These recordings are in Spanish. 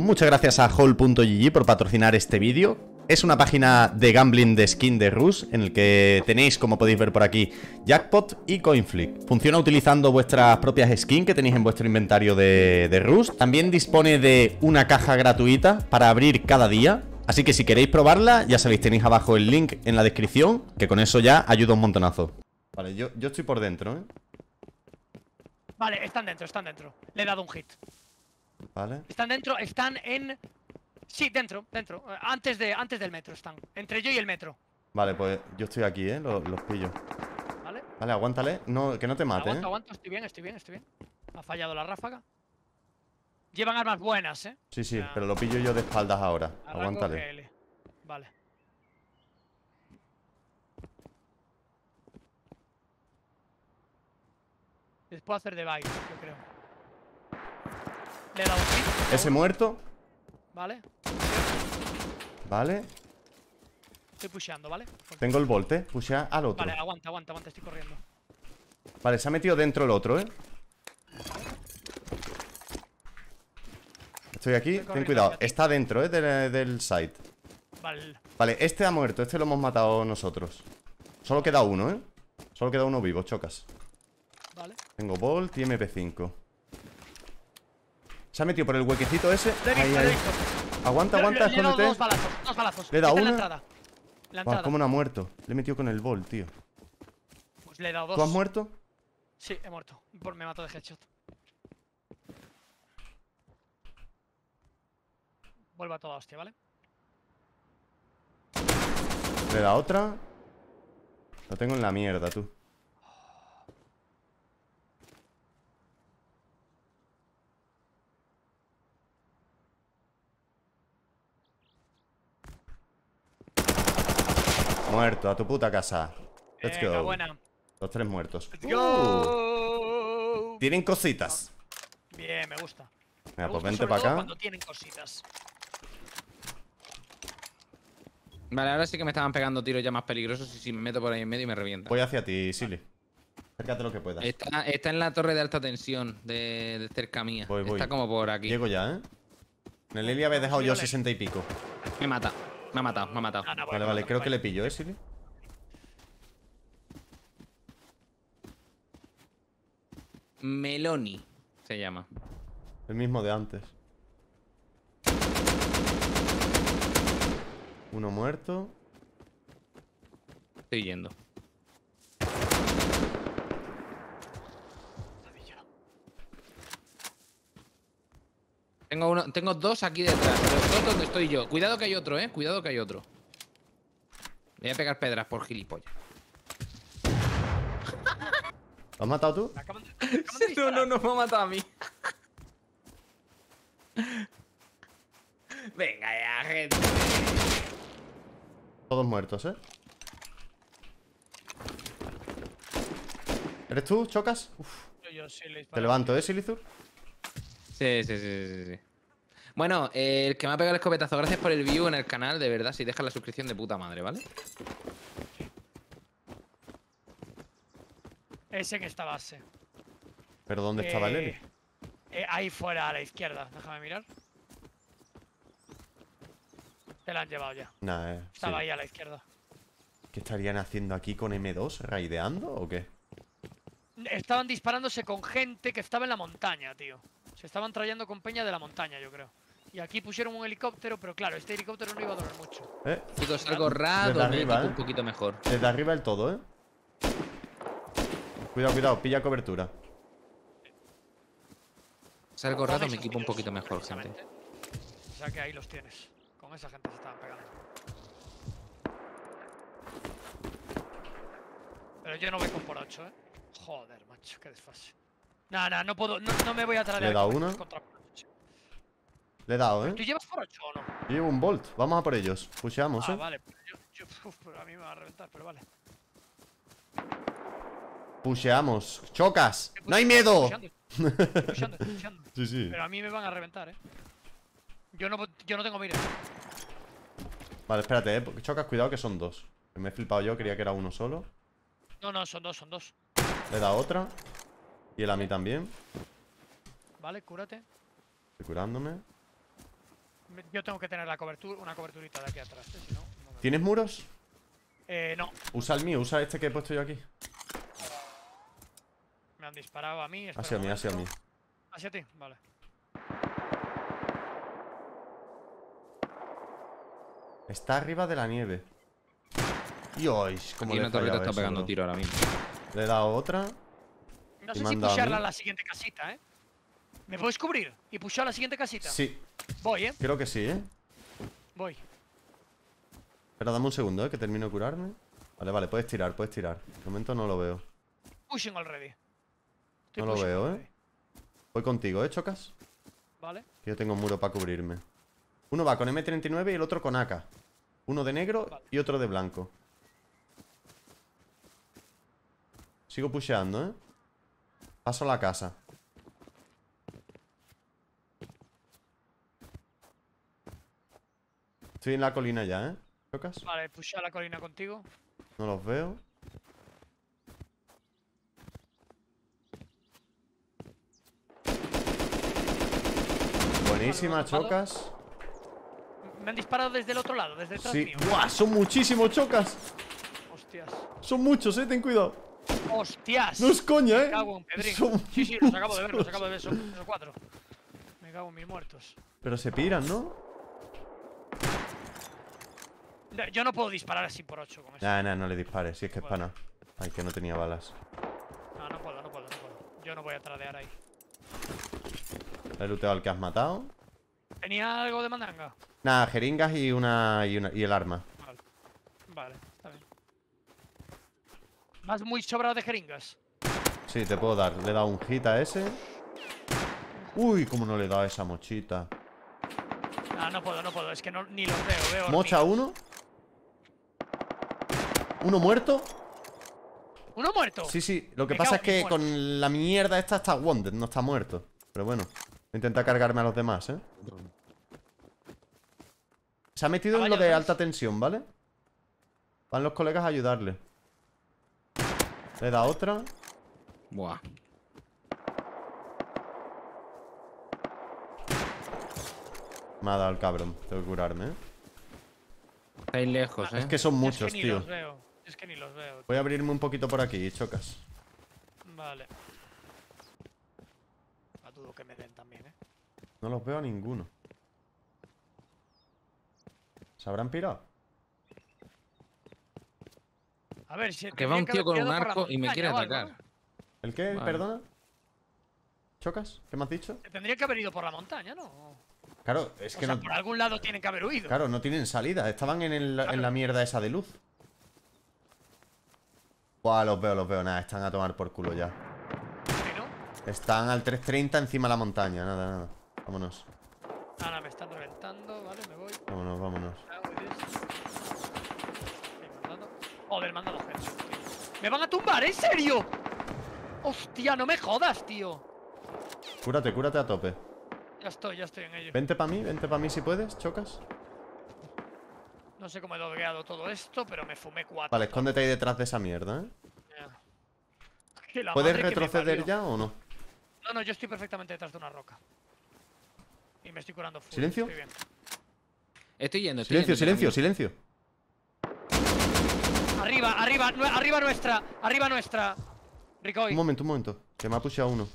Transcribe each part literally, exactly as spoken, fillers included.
muchas gracias a Hall punto G G por patrocinar este vídeo. Es una página de gambling de skin de Rush, en el que tenéis, como podéis ver por aquí, Jackpot y Coinflip. Funciona utilizando vuestras propias skins que tenéis en vuestro inventario de, de Rush. También dispone de una caja gratuita para abrir cada día. Así que si queréis probarla, ya sabéis, tenéis abajo el link en la descripción, que con eso ya ayuda un montonazo. Vale, yo, yo estoy por dentro, ¿eh? Vale, están dentro, están dentro. Le he dado un hit. Vale. Están dentro, están en... Sí, dentro, dentro. Antes, de, antes del metro están. Entre yo y el metro. Vale, pues yo estoy aquí, ¿eh? Los, los pillo. Vale. Vale, aguántale. No, que no te mate, Aguanto, ¿eh? aguanto. Estoy bien, estoy bien, estoy bien. Ha fallado la ráfaga. Llevan armas buenas, ¿eh? Sí, sí, O sea, pero lo pillo yo de espaldas ahora. arranco Aguántale. G L. Vale. Les puedo hacer de bike, yo creo. Le he dado un hit. Ese muerto. Vale. Vale. Estoy pusheando, ¿vale? Tengo el volte. Pushea al otro. Vale, aguanta, aguanta, aguanta. Estoy corriendo. Vale, se ha metido dentro el otro, ¿eh? Estoy aquí. Ten cuidado. Está dentro, ¿eh? Del, del site. Vale. Vale, este ha muerto. Este lo hemos matado nosotros. Solo queda uno, ¿eh? Solo queda uno vivo, chocas. Vale. Tengo Bolt y M P cinco. Se ha metido por el huequecito ese. Le he visto, Ahí, le he ahí. visto. Aguanta, aguanta, Le he dado escóndete. dos balazos, dos balazos. Le he dado Está en una. la entrada. La Buah, entrada. ¿cómo no ha muerto? Le he metido con el Bolt, tío. Pues le he dado dos. ¿Tú has muerto? Sí, he muerto. Por me mato de headshot. Vuelvo a toda hostia, ¿vale? Le da otra. Lo tengo en la mierda, tú. Muerto, a tu puta casa. Let's Venga, go. buena. Los tres muertos. Let's Uh, go. tienen cositas. Bien, me gusta. Venga, Me pues gusta vente sobre para todo acá. cuando tienen cositas. Vale, ahora sí que me estaban pegando tiros ya más peligrosos. Y si me meto por ahí en medio y me revienta. Voy hacia ti, Silly. Acércate lo que puedas. Está, está en la torre de alta tensión de, de cerca mía. Voy, voy. Está como por aquí. Llego ya, ¿eh? En el Eli había dejado yo sesenta y pico. Me mata. Me ha matado, me ha matado. Ah, no, Vale, bueno, vale, no, creo no, que le pillo, ¿eh, Silly? Meloni se llama. El mismo de antes. Uno muerto. Estoy yendo. Tengo uno, tengo dos aquí detrás. Los dos donde estoy yo. Cuidado que hay otro, eh. Cuidado que hay otro. Le voy a pegar pedras por gilipollas. ¿Lo has matado tú? Me acaban de- me acaban de No, disparar. no, no me ha matado a mí. Venga ya, gente. Todos muertos, ¿eh? ¿Eres tú? ¿Chocas? Uf. Yo, yo sí le Te disparo. levanto, ¿eh, Silizur? Sí, sí, sí, sí, sí. Bueno, eh, el que me ha pegado el escopetazo, gracias por el view en el canal, de verdad. Si dejas la suscripción de puta madre, ¿vale? Es en esta base. ¿Pero dónde estaba el Eh, Eli? eh, ahí fuera a la izquierda. Déjame mirar. Te la han llevado ya. Nah, eh. Estaba sí. ahí a la izquierda. ¿Qué estarían haciendo aquí con M dos? ¿Raideando o qué? Estaban disparándose con gente que estaba en la montaña, tío. Se estaban trayendo con peña de la montaña, yo creo. Y aquí pusieron un helicóptero, pero claro, este helicóptero no iba a durar mucho. ¿Eh? Chicos, algo raro, Desde me arriba, equipo ¿eh? un poquito mejor. Desde arriba el todo, ¿eh? Cuidado, cuidado, pilla cobertura. Salgo Con rato, esos me equipo un tiros, poquito mejor, gente. precisamente. O sea que ahí los tienes. Con esa gente se estaban pegando. Pero yo no voy con por ocho, eh. Joder, macho, qué desfase. Nah, nah, no puedo, no, no me voy a traer ¿Le he dado una? contra por ocho. Le he dado, ¿eh? ¿Tú llevas por ocho o no? Yo llevo un Bolt. Vamos a por ellos. Pusheamos, Ah, ¿eh? vale. Pero yo, yo, uf, pero a mí me va a reventar, pero vale. Pusheamos. ¡Chocas! Estoy ¡No hay pusheando, miedo! estoy pusheando, estoy pusheando, estoy pusheando. Sí, sí. Pero a mí me van a reventar, eh. Yo no, yo no tengo mira. Vale, espérate, ¿eh? Porque Chocas, cuidado que son dos. Que me he flipado yo, creía que era uno solo. No, no, son dos, son dos. Le he dado otra. Y él a mí también. Vale, cúrate. Estoy curándome. Me- Yo tengo que tener la cobertura, una coberturita de aquí atrás, ¿eh? Si no, no me- ¿Tienes muros? Eh, no. Usa el mío, usa este que he puesto yo aquí. Me han disparado a mí. espera Hacia un mí, hacia mí. momento. ¿Hacia ti? Vale. Está arriba de la nieve. Dios, como Aquí le he una torreta fallado está eso, pegando bro. tiro ahora mismo. Le he dado otra. No Y sé me si han dado a pusharla mí. a la siguiente casita, ¿eh? ¿Me puedes cubrir? ¿Y pushar a la siguiente casita? Sí, Voy, ¿eh? creo que sí, ¿eh? Voy. Pero dame un segundo, ¿eh? Que termino de curarme. Vale, vale, puedes tirar, puedes tirar. De momento no lo veo. Pushing already. Estoy No lo pushing veo, already. ¿eh? Voy contigo, ¿eh, Chocas? Vale. Que yo tengo un muro para cubrirme. Uno va con eme treinta y nueve y el otro con A K. Uno de negro Vale. y otro de blanco. Sigo pusheando, ¿eh? Paso a la casa. Estoy en la colina ya, ¿eh? ¿Chocas? Vale, pushar la colina contigo. No los veo. Buenísima, Vale, lo he Chocas. Me han disparado desde el otro lado, desde detrás Sí. mío. ¡Buah! Son muchísimos, Chocas. Hostias. Son muchos, eh. Ten cuidado. Hostias. No es coña, Me eh. cago en Pedrín. Son Sí, sí, los acabo de ver, los muchos. acabo de ver, son, son cuatro. Me cago en mis muertos. Pero se piran, ¿no? No, yo no puedo disparar así por ocho con eso. Nah, nah, no le dispares. Si es que es Vale. pana. Ay, que no tenía balas. No, no puedo, no puedo, no puedo. Yo no voy a tradear ahí. He looteado al que has matado. ¿Tenía algo de mandanga? Nada, jeringas y una, y una y el arma. Vale. Vale, está bien. ¿Vas muy sobrado de jeringas? Sí, te puedo dar. Le he dado un hit a ese. Uy, cómo no le he dado a esa mochita. Ah, no puedo, no puedo. Es que no, ni los veo, veo. Mocha hormigas. uno. Uno muerto. ¿Uno muerto? Sí, sí. Lo que Me pasa es cago en que mis con la mierda esta está wounded, no está muerto. Pero bueno. Voy a intentar cargarme a los demás, ¿eh? Se ha metido en lo Caballo, de ¿ves? alta tensión, ¿vale? Van los colegas a ayudarle. Le da otra. Buah. Me ha dado el cabrón. Tengo que curarme, ¿eh? Estáis lejos, eh. Es que son Es muchos, que ni tío. los veo. Es que ni los veo. Voy a abrirme un poquito por aquí, Chocas. Vale. No dudo que me den también, ¿eh? No los veo a ninguno. ¿Se habrán pirado? A ver, si Que va un tendría tío con haber un tirado por la arco y me montaña quiere o algo, atacar. ¿El qué? Vale. ¿Perdona? ¿Chocas? ¿Qué me has dicho? ¿no? Tendría que haber ido por la montaña, ¿no? Claro, es O que sea, no... por algún lado tienen que haber huido. Claro, no tienen salida. Estaban en, el- en la mierda esa de luz. Buah, los veo, los veo. Nada, están a tomar por culo ya. ¿Sí, no? Están al trescientos treinta encima de la montaña. Nada, nada. Vámonos. Nada, me están reventando. Vale, me voy. Vámonos, vámonos. Ah, muy bien. Estoy mandando. Joder, me han dado headshot, tío. ¡Me van a tumbar! ¿En serio? ¡Hostia, no me jodas, tío! Cúrate, cúrate a tope. Ya estoy, ya estoy en ello. Vente para mí, vente para mí si puedes, Chocas. No sé cómo he dogueado todo esto, pero me fumé cuatro. Vale, escóndete ahí detrás de esa mierda, ¿eh? Ya. Que la ¿Puedes madre que me retroceder parió. ya o no? No, no, yo estoy perfectamente detrás de una roca. Y me estoy curando full. ¿Silencio? Estoy bien. Estoy yendo, estoy Silencio, yendo, silencio, camino. silencio. Arriba, arriba, nue- arriba nuestra, arriba nuestra. Ricoy. Un momento, un momento. Que me ha pusheado uno.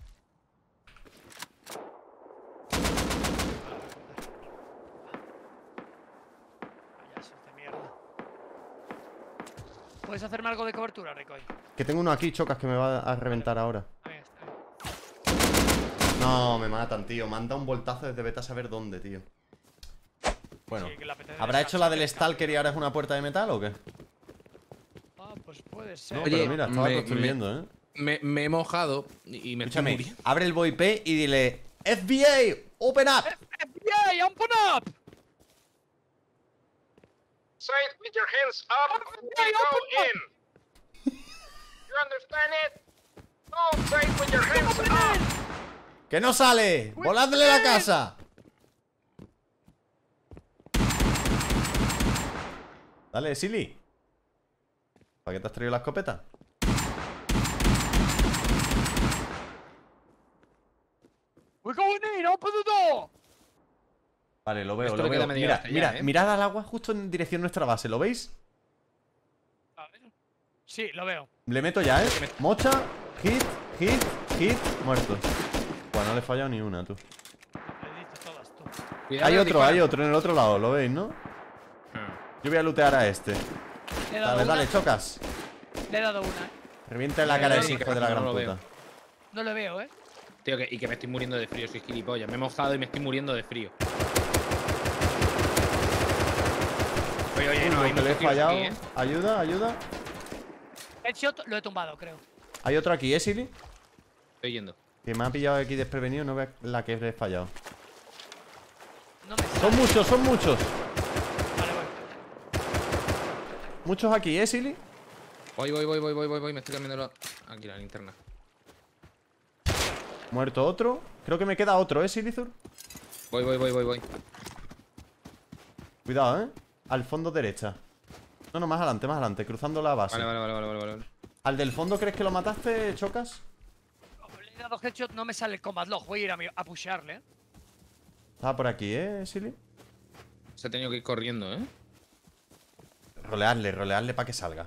Payasos de mierda. ¿Puedes hacerme algo de cobertura, Ricoy? Que tengo uno aquí, Chocas, que me va a reventar ahora. Está bien, está bien. No, me matan, tío. Me han dado un voltazo desde vete a saber dónde, tío. Bueno, Sí, que la P T D ¿habrá hecho descansa, la del que Stalker y ahora es una puerta de metal o qué? Ah, pues puede ser. No, Oye, pero mira, estaba me- construyendo, ¿eh? Me, me he mojado y me estoy Escúchame, muriendo. abre el V I P y dile F B A, open up. F B I, open up! Say it with your hands up and Hey, go open in. You understand it? No, say it with your hands up. ¡Que no sale! ¡Voladle la casa! Dale, Silly. ¿Para qué te has traído la escopeta? We're going in, open the door! Vale, lo veo, Esto lo le queda veo. media Mira, hostia mira, ya, ¿eh? mirad al agua justo en dirección nuestra base, ¿lo veis? A ver. Sí, lo veo. Le meto ya, ¿eh? Mocha, hit, hit, hit, muerto. Bueno, no le he fallado ni una, tú. Le diste todas tú. Cuidado, Hay otro, dispara. hay otro en el otro lado, ¿lo veis, no? Ah. Yo voy a lootear a este. Le he dado Dale, una. dale, chocas. Le he dado una, eh. Revienta la Eh, cara de no, ese no, hijo de la no gran lo puta. veo. No lo veo, eh. Tío, que, y que me estoy muriendo de frío, soy gilipollas. Me he mojado y me estoy muriendo de frío. Oye, oye, no, hay Uy, que le he muchos tíos fallado. aquí, ¿eh? Ayuda, ayuda. Headshot lo he tumbado, creo. Hay otro aquí, ¿eh, Silly? Estoy yendo. Que me ha pillado aquí desprevenido, no ve la que le he fallado. No me sale. Son muchos, son muchos. Vale, voy. Muchos aquí, ¿eh, Silly? Voy, voy, voy, voy, voy, voy, voy. Me estoy cambiando la... Aquí la linterna. Muerto otro. Creo que me queda otro, ¿eh, Silizur? Voy, voy, voy, voy, voy. Cuidado, ¿eh? Al fondo derecha. No, no, más adelante, más adelante, cruzando la base. Vale, vale, vale, vale, vale, vale. ¿Al del fondo crees que lo mataste, Chocas? Como le he dado headshot, no me sale el combat log. Voy a ir a, mi- a pushearle, eh. Estaba por aquí, ¿eh, Silly? Se ha tenido que ir corriendo, ¿eh? Rolearle, rolearle para que salga.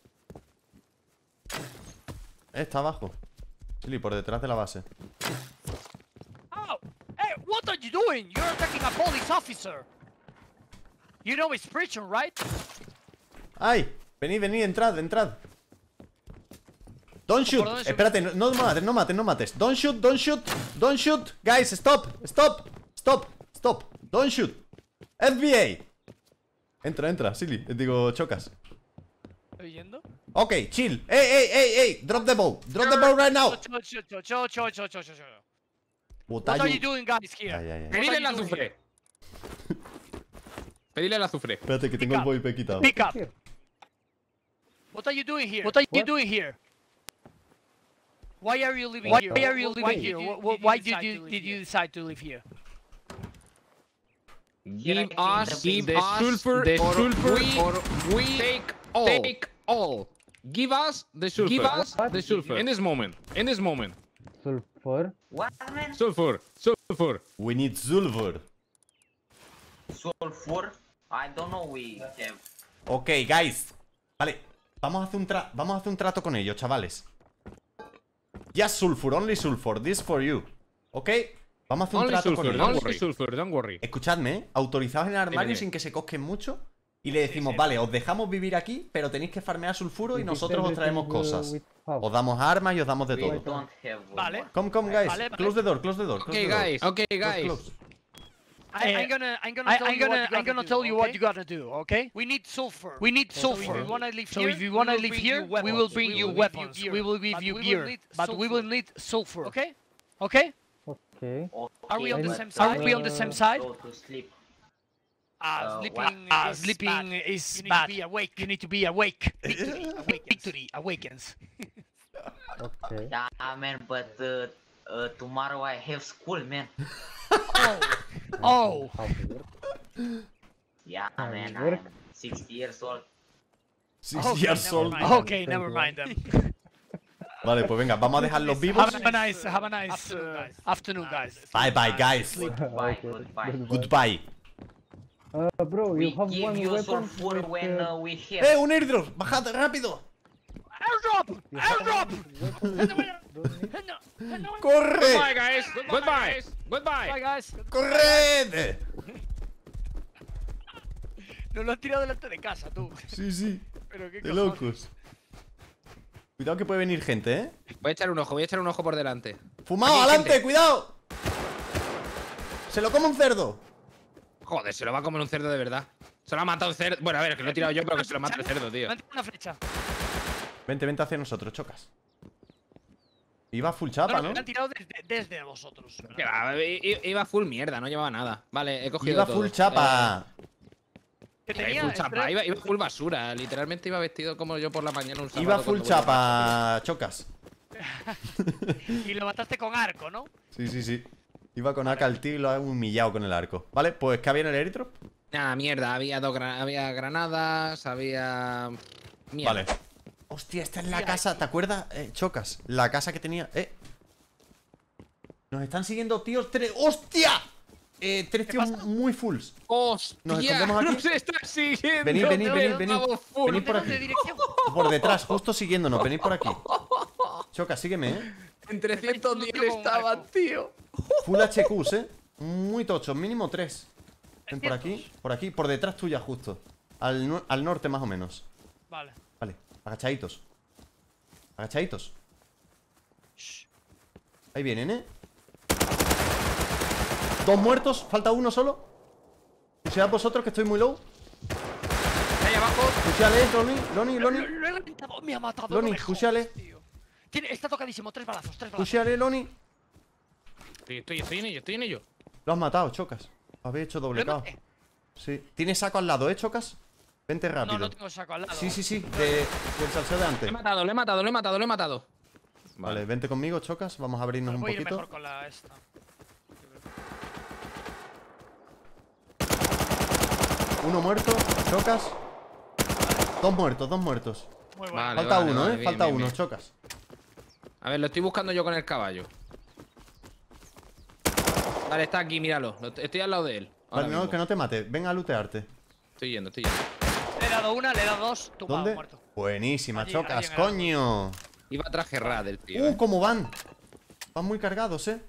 Eh, está abajo. Silly, por detrás de la base. Oh! Hey, what are you doing? You're attacking a police officer. You know it's prison, right? ¡Ay! Venid, venid, entrad, entrad. Don't shoot. ¿Por dónde se- Espérate, no, no mates, no mates, no mates. Don't shoot, don't shoot, don't shoot. Guys, stop, stop, stop, stop. Don't shoot. F B A. Entra, entra, Silly. Digo, Chocas. ¿Estoy yendo? Ok, chill. Ey, ey, ey, ey. Drop the bow. Drop the bow right now. Cho, cho, cho, cho, cho, cho, cho, cho, cho. What What are are you you- doing, guys, here? Ay, ay, ay. Pedile el are you doing azufre. Pedile el azufre. Espérate, que tengo el VoIP quitado. Pick up. What are you doing here? What are you doing here? Why are you living Why here? are you living Why here? did you- Wh- wh- did why you did decide you- to live did here? you decide to live here? Give I us think the the sulfur, the or sulfur we, or we take all. Take all. Give us the sulfur. Give us What? the sulfur. In this moment. In this moment. Sulfur. What, man? Sulfur. Sulfur. We need sulfur. Sulfur? I don't know we have. Ok, guys. Vale, vamos a hacer un tra vamos a hacer un trato con ellos, chavales. Just sulfur, only sulfur. This for you. Ok, vamos a hacer un Only trato con sulfur. ellos. Only sulfur. Don't worry. Escuchadme, ¿eh? Autorizados en el armario dime. sin que se cosquen mucho. Y le decimos, sí. vale, os dejamos vivir aquí, pero tenéis que farmear sulfuro y nosotros os traemos cosas. Os Os damos armas y os damos de We todo. don't have. uh, Vale. more. Come, come, guys. Vale, vale. Close the door, close the door. close Okay, the door. guys. Okay, guys. Close, close. I, Eh, I'm gonna, I'm gonna, I, tell I'm you gonna, what you I'm gotta gonna do, tell you okay? what you gotta do, okay? We need sulfur. We need So if sulfur. you wanna live So here, if you we wanna will live bring here, you we will weapons. bring We you will give you weapons. gear. We will give But you we will gear, need but we will sulfur. need sulfur. Okay? Okay? Okay. Are we on the but, same Are side? we on the same side? Go to sleep. Ah, Uh, sleeping, Ah, is sleeping bad. is You need bad. to be awake. You need to be awake. Victory awakens. Victory awakens. Okay. Yeah, man, but uh, uh, tomorrow I have school, man. Oh, Oh, How to work? Yeah, Ah, man, work. I'm sixty years old. Six Okay, years never old. mind. okay, never mind them. Vale, pues venga, vamos a dejarlos vivos. Have a nice, have a nice Afternoon, uh, guys. afternoon, guys. Bye bye, guys. Goodbye, Okay, goodbye. Goodbye. Uh, bro, We you have give one you weapon sulfur with, when uh, uh, we ¡Eh, have. un airdrop! ¡Bajad rápido! airdrop! Airdrop! ¡Corre! Goodbye, guys. Goodbye. Goodbye. Bye, guys. ¡Corred! Nos lo han tirado delante de casa, tú. Sí, sí. Pero qué De cojones. locos. Cuidado que puede venir gente, ¿eh? Voy a echar un ojo, voy a echar un ojo por delante. ¡Fumado! Aquí hay ¡Adelante! gente. ¡Cuidado! ¡Se lo come un cerdo! Joder, se lo va a comer un cerdo de verdad. Se lo ha matado un cerdo. Bueno, a ver, que lo he tirado yo, pero que se lo mata el cerdo, tío. Me han tirado una flecha. Vente, vente hacia nosotros, Chocas. Iba full No, chapa, no, ¿no? me han tirado desde, desde vosotros. Que va, i- i- iba full mierda, no llevaba nada. Vale, he cogido Iba todo. full chapa. Que Eh, iba tenía, full chapa, espera, iba, iba full basura. Literalmente iba vestido como yo por la mañana un sábado. Iba full cuando voy a chapa, Chocas. y lo mataste con arco, ¿no? Sí, sí, sí. Iba con A K al tío y lo ha humillado con el arco. Vale, pues ¿qué había en el airdrop? Nada, mierda, había dos gra- había granadas, había. Mierda. Vale. Hostia, esta es la casa, ¿te acuerdas? Eh, Chocas, la casa que tenía. Eh. Nos están siguiendo tíos tres. ¡Hostia! Eh, tres tíos muy fulls. ¡Hostia! Nos escondemos aquí. ¡Nos está siguiendo! Venid, venid, tío, venid, venid. estamos full. Venid por ¿De aquí. dónde dirección? Por detrás, justo siguiéndonos. Venid por aquí. Choca, sígueme, eh. En trescientos diez Tío, con un estaban, arco. tío. Full H Qs, eh. Muy tochos, mínimo tres. Ven por aquí, por aquí, por detrás tuya justo. Al, nu- al norte más o menos. Vale. Vale, agachaditos. Agachaditos. Shh. Ahí vienen, eh. Dos muertos, falta uno solo. Pusead vosotros que estoy muy low. Ahí abajo. Puseale, Loni, Loni, Lo, Loni. lo- lo he reventado, me ha matado. Loni, no me jodas, pushale. tío. Tiene, está tocadísimo, tres balazos, tres balazos. Puseale, Loni. Estoy, estoy, estoy en ello, estoy en ello. Lo has matado, Chocas. Habéis hecho Lo doble he cao. maté. Sí. Tienes saco al lado, ¿eh, Chocas? Vente No, rápido. no tengo saco al lado. Sí, sí, sí. De, del salseo de Lo he antes. matado, lo he matado, lo he matado, lo he matado. Vale, vente conmigo, Chocas. Vamos a abrirnos un Voy a ir poquito. mejor con la esta. Uno muerto, Chocas. Dos muertos, dos muertos. Muy bueno. Vale. Falta uno, vale, ¿eh? bien, Falta bien, uno, bien. Chocas. A ver, lo estoy buscando yo con el caballo. Vale, está aquí, míralo. Lo- Estoy al lado de él. ahora Vale, no, mismo. que no te mate. Ven a lootearte. Estoy yendo, estoy yendo. Le he dado una, le he dado dos, tumbado, ¿Dónde? muerto. Buenísima, Allí, Chocas, allí en el árbol. coño. Iba a traje rad el tío. Uh, eh. cómo van. Van muy cargados, ¿eh?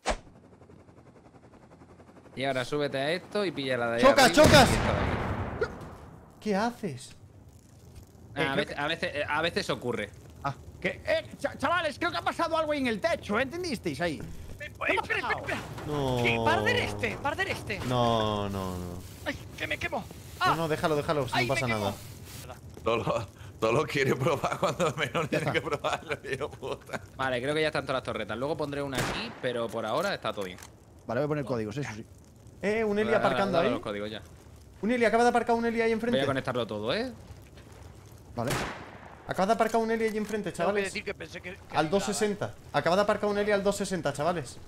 Y ahora súbete a esto y pilla la de ahí ¡Chocas, arriba chocas! y esta de aquí. ¿Qué haces? Ah, a, veces, a, veces, eh, a veces ocurre. Ah, que, eh, cha- chavales, creo que ha pasado algo ahí en el techo, ¿eh? ¿Entendisteis ahí? Eh, espera, espera, espera. No. ¿Qué? Barder este, barder este. No, no, no. Ay, que me quemo. No, Ah, no, déjalo, déjalo, si ay, no me pasa quemo. nada. Solo, solo quiere probar cuando menos tiene que probarlo, tío puta. Vale, creo que ya están todas las torretas. Luego pondré una aquí, pero por ahora está todo bien. Vale, voy a poner códigos, eso sí. Eh, un Eli Dale, aparcando dale ahí. los códigos ya. Un Eli, acaba de aparcar un Eli ahí Voy a enfrente. conectarlo todo, ¿eh? Vale. Acaba de aparcar un Eli ahí enfrente, Tengo que chavales. decir que pensé que. que Al libraba. doscientos sesenta. Acaba de aparcar un Eli al doscientos sesenta, chavales.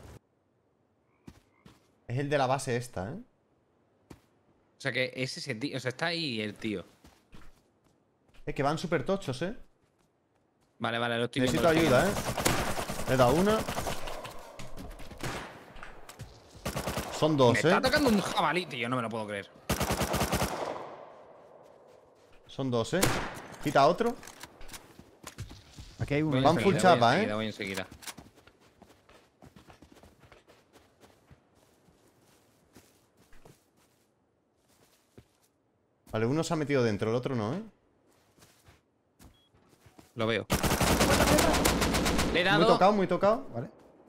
Es el de la base esta, ¿eh? O sea que ese es el tío. O sea, está ahí el tío. Es que van súper tochos, ¿eh? Vale, vale, lo estoy Necesito viendo. ayuda, ¿eh? Le he dado una. Son Me dos, está ¿eh? atacando un jabalí, tío. No me lo puedo creer. Son dos, ¿eh? Quita otro. Aquí hay uno. Voy Van enseguida, full chapa, voy ¿eh? enseguida, Voy enseguida. Vale, uno se ha metido dentro, el otro no, ¿eh? Lo veo. Le he Muy dado. tocado, muy tocado. Vale.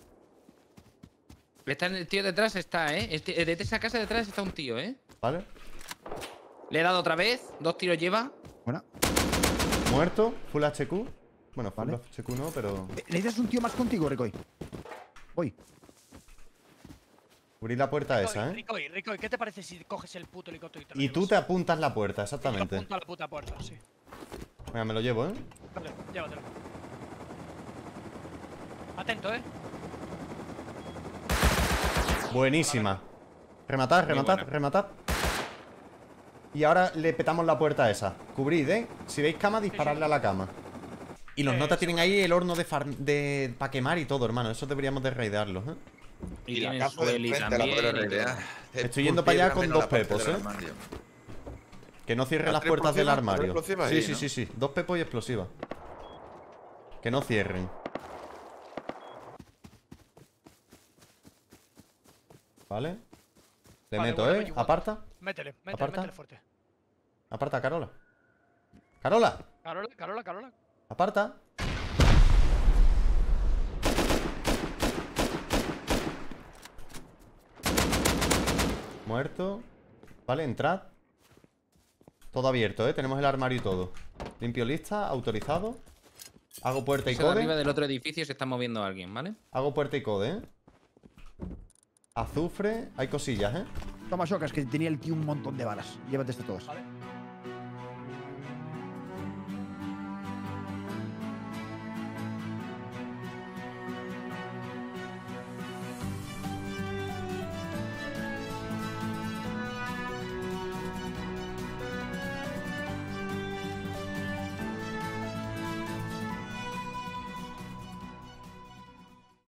Está en el tío detrás, está, ¿eh? Este- de esa casa detrás está un tío, ¿eh? Vale. Le he dado otra vez. Dos tiros lleva. Buena. Muerto. Full H Q. Bueno, full Vale. H Q no, pero... Eh, ¿Necesitas un tío más contigo, Ricoy? Voy. Cubrir la puerta esa, ¿eh? Ricoy, Ricoy, ¿qué te parece si coges el puto helicóptero y te lo Y tú llevas? te apuntas la puerta, Yo exactamente. apunto a la puta puerta, sí. Venga, me lo llevo, ¿eh? Vale, llévatelo. Atento, ¿eh? Buenísima. Rematad, rematad, buena. rematad. Y ahora le petamos la puerta esa. Cubrid, ¿eh? Si veis cama, disparadle a la cama. Y los Eh, notas tienen ahí el horno de, far- de para quemar y todo, hermano. Eso deberíamos de raidearlos, ¿eh? Y, Y la tienen casa su de Eli enfrente la también. podré y todo. raidear. Estoy yendo para allá con Menos dos la parte pepos, del ¿eh? armario. Que no cierren ¿Las las tres puertas del explosivas? armario. ¿Tres explosivas Sí, ahí, sí, no? sí, sí. Dos pepos y explosivas. Que no cierren. Vale. Le Vale, meto, bueno, ¿eh? you want- Aparta. Métele, métele, Aparta. métele fuerte. Aparta, Carola. Carola. Carola, Carola, Carola. Aparta. Muerto. Vale, entrad. Todo abierto, ¿eh? Tenemos el armario y todo. Limpio lista, autorizado. Hago puerta y Eso de arriba code. del otro edificio se está moviendo alguien, ¿vale? Hago puerta y code, ¿eh? Azufre. Hay cosillas, ¿eh? Toma, Shocas, que tenía el tío un montón de balas. Llévate este todas. Vale.